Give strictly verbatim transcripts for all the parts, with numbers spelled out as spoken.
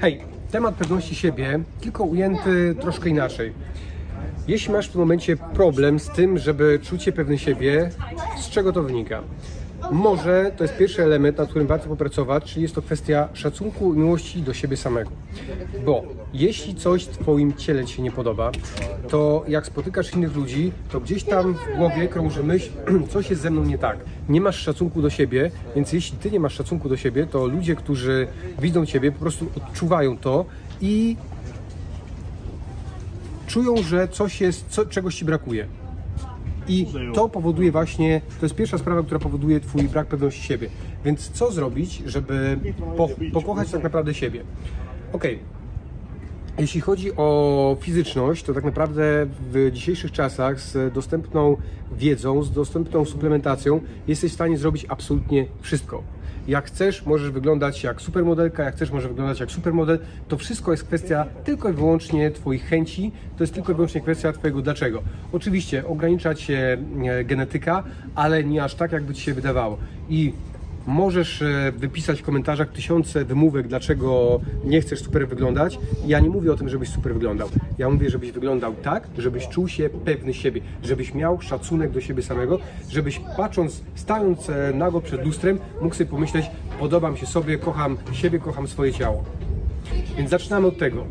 Hej, temat pewności siebie, tylko ujęty troszkę inaczej. Jeśli masz w tym momencie problem z tym, żeby czuć się pewny siebie, z czego to wynika? Może to jest pierwszy element, nad którym warto popracować, czyli jest to kwestia szacunku i miłości do siebie samego. Bo jeśli coś w Twoim ciele Ci się nie podoba, to jak spotykasz innych ludzi, to gdzieś tam w głowie krąży myśl, coś jest ze mną nie tak. Nie masz szacunku do siebie, więc jeśli Ty nie masz szacunku do siebie, to ludzie, którzy widzą Ciebie, po prostu odczuwają to i czują, że coś jest, co, czegoś Ci brakuje. I to powoduje właśnie, to jest pierwsza sprawa, która powoduje Twój brak pewności siebie. Więc co zrobić, żeby po, pokochać tak naprawdę siebie? Ok, jeśli chodzi o fizyczność, to tak naprawdę w dzisiejszych czasach z dostępną wiedzą, z dostępną suplementacją jesteś w stanie zrobić absolutnie wszystko. Jak chcesz, możesz wyglądać jak supermodelka, jak chcesz, możesz wyglądać jak supermodel. To wszystko jest kwestia tylko i wyłącznie Twoich chęci, to jest tylko i wyłącznie kwestia Twojego dlaczego. Oczywiście ogranicza Cię genetyka, ale nie aż tak, jakby Ci się wydawało. I możesz wypisać w komentarzach tysiące wymówek, dlaczego nie chcesz super wyglądać. Ja nie mówię o tym, żebyś super wyglądał. Ja mówię, żebyś wyglądał tak, żebyś czuł się pewny siebie, żebyś miał szacunek do siebie samego, żebyś patrząc, stając nago przed lustrem, mógł sobie pomyśleć, podobam się sobie, kocham siebie, kocham swoje ciało. Więc zaczynamy od tego.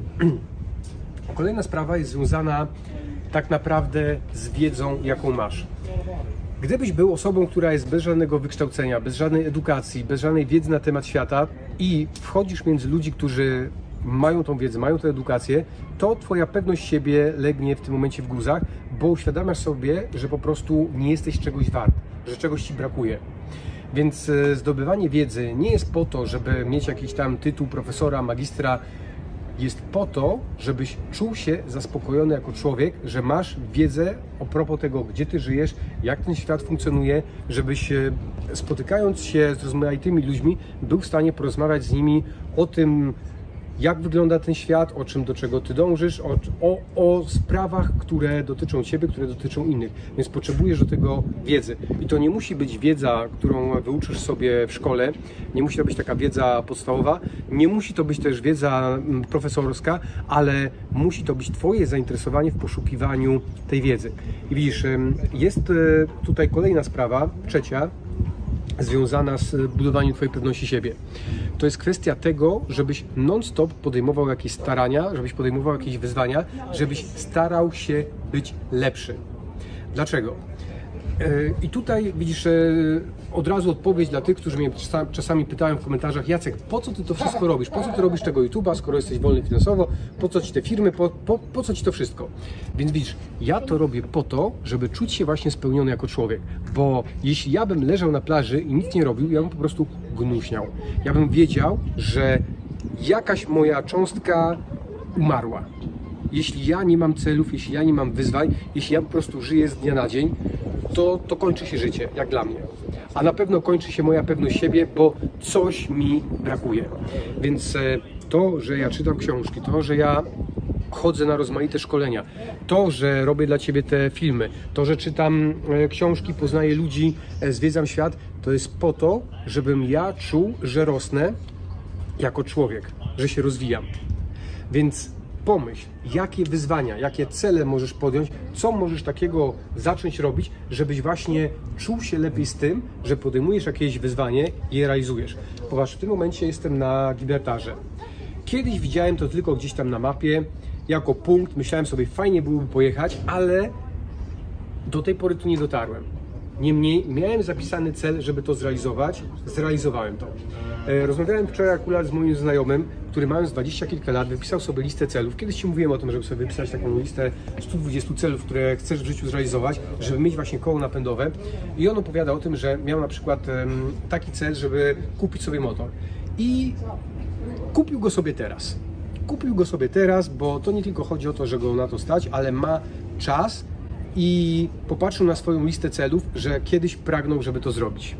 Kolejna sprawa jest związana tak naprawdę z wiedzą, jaką masz. Gdybyś był osobą, która jest bez żadnego wykształcenia, bez żadnej edukacji, bez żadnej wiedzy na temat świata i wchodzisz między ludzi, którzy mają tą wiedzę, mają tę edukację, to Twoja pewność siebie legnie w tym momencie w gruzach, bo uświadamiasz sobie, że po prostu nie jesteś czegoś wart, że czegoś Ci brakuje. Więc zdobywanie wiedzy nie jest po to, żeby mieć jakiś tam tytuł profesora, magistra, jest po to, żebyś czuł się zaspokojony jako człowiek, że masz wiedzę a propos tego, gdzie Ty żyjesz, jak ten świat funkcjonuje, żebyś spotykając się z rozmaitymi ludźmi, był w stanie porozmawiać z nimi o tym, jak wygląda ten świat, o czym, do czego Ty dążysz, o, o, o sprawach, które dotyczą Ciebie, które dotyczą innych. Więc potrzebujesz do tego wiedzy. I to nie musi być wiedza, którą wyuczysz sobie w szkole, nie musi to być taka wiedza podstawowa, nie musi to być też wiedza profesorska, ale musi to być Twoje zainteresowanie w poszukiwaniu tej wiedzy. I widzisz, jest tutaj kolejna sprawa, trzecia, związana z budowaniem Twojej pewności siebie. To jest kwestia tego, żebyś non-stop podejmował jakieś starania, żebyś podejmował jakieś wyzwania, żebyś starał się być lepszy. Dlaczego? I tutaj widzisz od razu odpowiedź dla tych, którzy mnie czasami pytają w komentarzach: Jacek, po co Ty to wszystko robisz? Po co Ty robisz tego YouTube'a, skoro jesteś wolny finansowo? Po co Ci te firmy? Po, po, po co Ci to wszystko? Więc widzisz, ja to robię po to, żeby czuć się właśnie spełniony jako człowiek. Bo jeśli ja bym leżał na plaży i nic nie robił, ja bym po prostu gnuśniał. Ja bym wiedział, że jakaś moja cząstka umarła. Jeśli ja nie mam celów, jeśli ja nie mam wyzwań, jeśli ja po prostu żyję z dnia na dzień, to, to kończy się życie, jak dla mnie. A na pewno kończy się moja pewność siebie, bo coś mi brakuje. Więc to, że ja czytam książki, to, że ja chodzę na rozmaite szkolenia, to, że robię dla Ciebie te filmy, to, że czytam książki, poznaję ludzi, zwiedzam świat, to jest po to, żebym ja czuł, że rosnę jako człowiek, że się rozwijam. Więc pomyśl, jakie wyzwania, jakie cele możesz podjąć, co możesz takiego zacząć robić, żebyś właśnie czuł się lepiej z tym, że podejmujesz jakieś wyzwanie i je realizujesz. Ponieważ w tym momencie jestem na Gibraltarze. Kiedyś widziałem to tylko gdzieś tam na mapie, jako punkt, myślałem sobie, fajnie byłoby pojechać, ale do tej pory tu nie dotarłem. Niemniej miałem zapisany cel, żeby to zrealizować, zrealizowałem to. Rozmawiałem wczoraj akurat z moim znajomym, który mając dwadzieścia kilka lat wypisał sobie listę celów. Kiedyś Ci mówiłem o tym, żeby sobie wypisać taką listę stu dwudziestu celów, które chcesz w życiu zrealizować, żeby mieć właśnie koło napędowe. I on opowiada o tym, że miał na przykład taki cel, żeby kupić sobie motor. I kupił go sobie teraz. Kupił go sobie teraz, bo to nie tylko chodzi o to, że go na to stać, ale ma czas i popatrzył na swoją listę celów, że kiedyś pragnął, żeby to zrobić.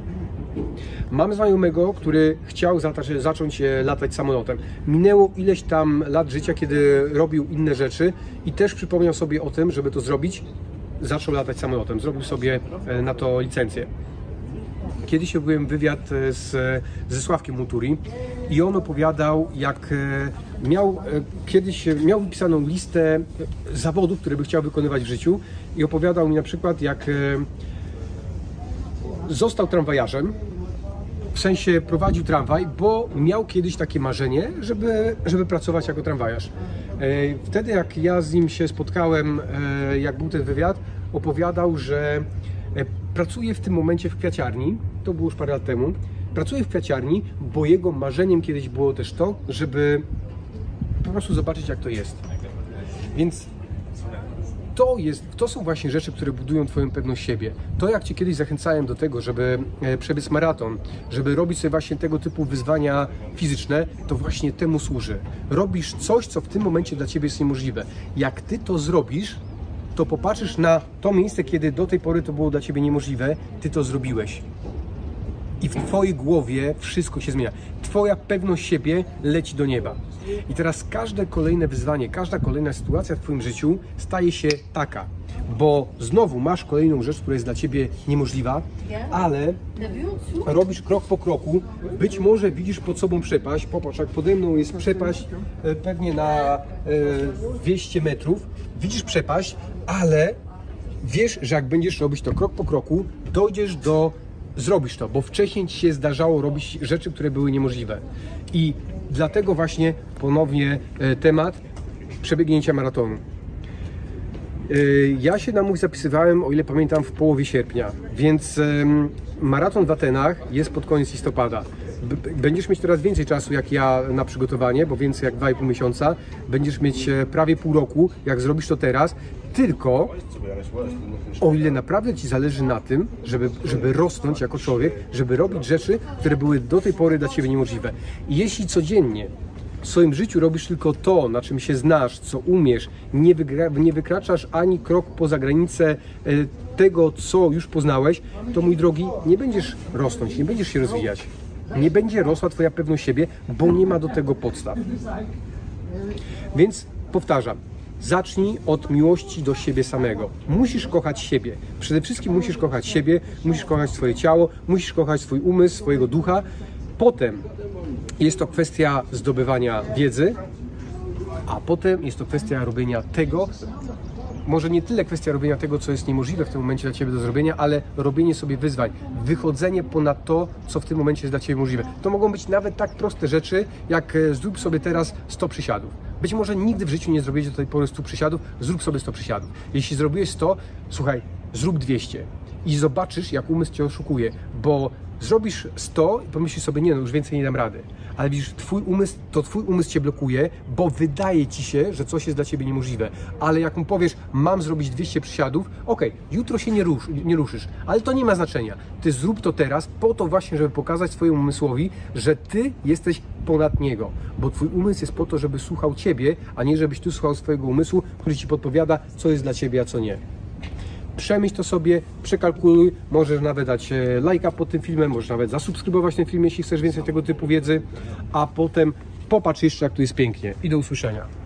Mam znajomego, który chciał zacząć latać samolotem. Minęło ileś tam lat życia, kiedy robił inne rzeczy i też przypomniał sobie o tym, żeby to zrobić. Zaczął latać samolotem, zrobił sobie na to licencję. kiedyś robiłem wywiad z, ze Sławkiem Muturi i on opowiadał, jak miał kiedyś miał wypisaną listę zawodów, które by chciał wykonywać w życiu i opowiadał mi na przykład, jak został tramwajarzem, w sensie prowadził tramwaj, bo miał kiedyś takie marzenie, żeby, żeby pracować jako tramwajarz. Wtedy jak ja z nim się spotkałem, jak był ten wywiad, opowiadał, że pracuje w tym momencie w kwiaciarni, to było już parę lat temu, pracuje w kwiaciarni, bo jego marzeniem kiedyś było też to, żeby po prostu zobaczyć, jak to jest. Więc to, jest, to są właśnie rzeczy, które budują Twoją pewność siebie. To, jak Cię kiedyś zachęcałem do tego, żeby przebiec maraton, żeby robić sobie właśnie tego typu wyzwania fizyczne, to właśnie temu służy. Robisz coś, co w tym momencie dla Ciebie jest niemożliwe. Jak Ty to zrobisz, to popatrzysz na to miejsce, kiedy do tej pory to było dla Ciebie niemożliwe, Ty to zrobiłeś. I w Twojej głowie wszystko się zmienia. Twoja pewność siebie leci do nieba. I teraz każde kolejne wyzwanie, każda kolejna sytuacja w Twoim życiu staje się taka, bo znowu masz kolejną rzecz, która jest dla Ciebie niemożliwa, ale robisz krok po kroku, być może widzisz pod sobą przepaść, popatrz, jak pode mną jest przepaść pewnie na dwieście metrów, widzisz przepaść, ale wiesz, że jak będziesz robić to krok po kroku, dojdziesz do zrobisz to, bo wcześniej Ci się zdarzało robić rzeczy, które były niemożliwe. I dlatego właśnie ponownie temat przebiegnięcia maratonu. Ja się na mój zapisywałem, o ile pamiętam, w połowie sierpnia, więc maraton w Atenach jest pod koniec listopada. Będziesz mieć teraz więcej czasu jak ja na przygotowanie, bo więcej jak dwa i pół miesiąca. Będziesz mieć prawie pół roku, jak zrobisz to teraz. Tylko o ile naprawdę Ci zależy na tym, żeby, żeby rosnąć jako człowiek, żeby robić rzeczy, które były do tej pory dla Ciebie niemożliwe. I jeśli codziennie w swoim życiu robisz tylko to, na czym się znasz, co umiesz, nie, nie wykraczasz ani krok poza granicę tego, co już poznałeś, to mój drogi, nie będziesz rosnąć, nie będziesz się rozwijać. Nie będzie rosła Twoja pewność siebie, bo nie ma do tego podstaw. Więc powtarzam, zacznij od miłości do siebie samego. Musisz kochać siebie. Przede wszystkim musisz kochać siebie, musisz kochać swoje ciało, musisz kochać swój umysł, swojego ducha. Potem jest to kwestia zdobywania wiedzy, a potem jest to kwestia robienia tego, może nie tyle kwestia robienia tego, co jest niemożliwe w tym momencie dla Ciebie do zrobienia, ale robienie sobie wyzwań, wychodzenie ponad to, co w tym momencie jest dla Ciebie możliwe. To mogą być nawet tak proste rzeczy, jak zrób sobie teraz sto przysiadów. Być może nigdy w życiu nie zrobiłeś do tej pory stu przysiadów, zrób sobie sto przysiadów. Jeśli zrobiłeś sto, słuchaj, zrób dwieście i zobaczysz, jak umysł Cię oszukuje, bo zrobisz sto i pomyślisz sobie, nie no, już więcej nie dam rady. Ale widzisz, twój umysł, to Twój umysł Cię blokuje, bo wydaje Ci się, że coś jest dla Ciebie niemożliwe. Ale jak mu powiesz, mam zrobić dwieście przysiadów, okej, jutro się nie, rusz, nie ruszysz, ale to nie ma znaczenia. Ty zrób to teraz po to właśnie, żeby pokazać swojemu umysłowi, że Ty jesteś ponad niego. Bo Twój umysł jest po to, żeby słuchał Ciebie, a nie żebyś Ty słuchał swojego umysłu, który Ci podpowiada, co jest dla Ciebie, a co nie. Przemyśl to sobie, przekalkuluj, możesz nawet dać lajka pod tym filmem, możesz nawet zasubskrybować ten film, jeśli chcesz więcej tego typu wiedzy, a potem popatrz jeszcze, jak tu jest pięknie. I do usłyszenia.